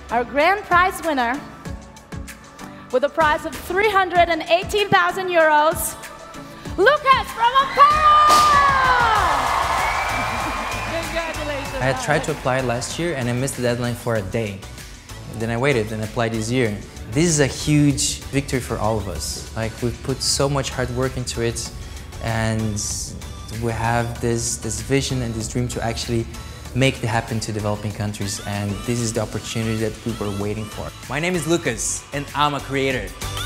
our grand prize winner, with a prize of 318,000 euros, Lucas from Amparo! Congratulations. I had tried to apply last year and I missed the deadline for a day. Then I waited and applied this year. This is a huge victory for all of us. Like, we've put so much hard work into it, and we have this vision and this dream to actually make it happen to developing countries, and this is the opportunity that we were waiting for. My name is Lucas and I'm a creator.